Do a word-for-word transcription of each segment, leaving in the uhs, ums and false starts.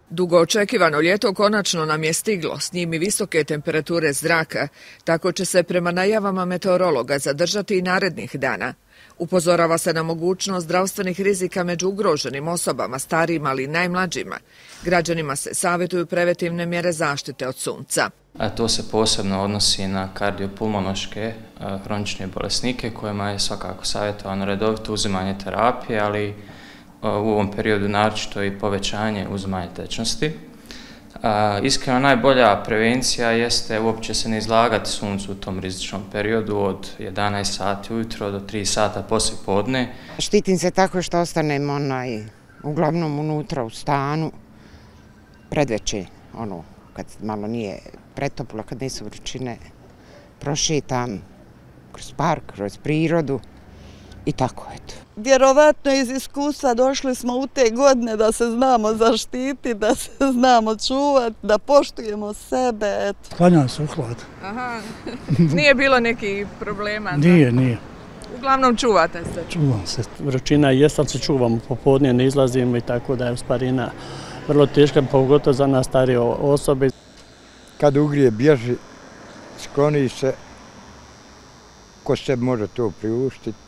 Dugo očekivano ljeto konačno nam je stiglo, s njim i visoke temperature zraka, tako će se prema najavama meteorologa zadržati i narednih dana. Upozorava se na mogućnost zdravstvenih rizika među ugroženim osobama, starijim ali i najmlađima. Građanima se savjetuju preventivne mjere zaštite od sunca. A to se posebno odnosi na kardiopulmonološke hronične bolesnike kojima je svakako savjetovano redovito uzimanje terapije, ali u ovom periodu naročito i povećanje uzimanja tečnosti. Iskreno najbolja prevencija jeste uopće se ne izlagati suncu u tom rizičnom periodu od jedanaest sati ujutro do tri sata poslije podne. Štitim se tako što ostanem onaj, uglavnom unutra u stanu, predveče, ono, kad malo nije pretoplo, kad nisu vrućine, prošetam kroz park, kroz prirodu i tako, eto. Vjerovatno iz iskustva došli smo u te godine da se znamo zaštiti, da se znamo čuvati, da poštujemo sebe, eto. Klanjam se u hlad. Aha, nije bilo nekih problema? Nije, nije. Uglavnom čuvate se? Čuvam se. Vrućina jest, ali se čuvamo, popodne ne izlazimo i tako da je usparina vrlo teška, pogotovo za nas starije osobe. Kad ugrije bježi, skloni se, ko se može to priuštiti.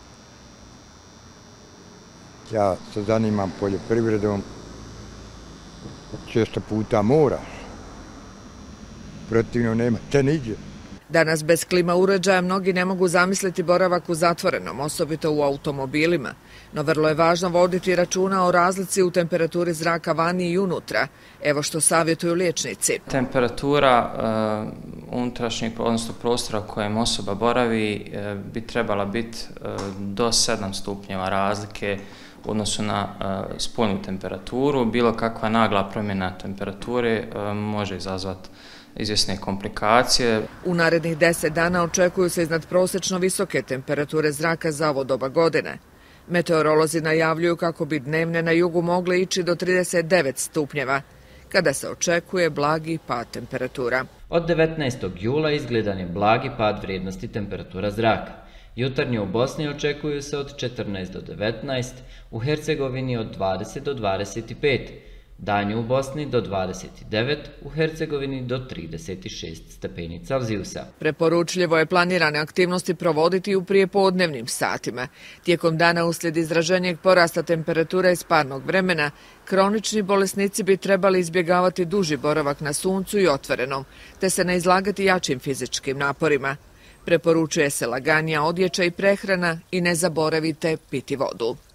Ja se zanimam poljoprivredom, često puta moraš, protivno nema te niđe. Danas bez klima uređaja mnogi ne mogu zamisliti boravak u zatvorenom, osobito u automobilima, no vrlo je važno voditi računa o razlici u temperaturi zraka vani i unutra. Evo što savjetuju liječnici. Temperatura uh, unutrašnjeg, odnosno prostora u kojem osoba boravi uh, bi trebala biti uh, do sedam stupnjeva razlike u odnosu na uh, spoljnu temperaturu. Bilo kakva nagla promjena temperature uh, može izazvati izvjesne komplikacije. U narednih deset dana očekuju se iznadprosečno visoke temperature zraka za ovo doba godine. Meteorolozi najavljuju kako bi dnevne na jugu mogle ići do trideset devet stupnjeva, kada se očekuje blagi pad temperatura. Od devetnaestog jula izgledan je blagi pad vrijednosti temperatura zraka. Jutarnje u Bosni očekuju se od četrnaest do devetnaest, u Hercegovini od dvadeset do dvadeset pet, danju u Bosni do dvadeset devet, u Hercegovini do trideset šest stepeni Celzijusa. Preporučljivo je planirane aktivnosti provoditi u prijepodnevnim satima. Tijekom dana uslijed izraženijeg porasta temperature iz parnog vremena, kronični bolesnici bi trebali izbjegavati duži boravak na suncu i otvorenom, te se ne izlagati jačim fizičkim naporima. Preporučuje se laganija odjeća i prehrana i ne zaboravite piti vodu.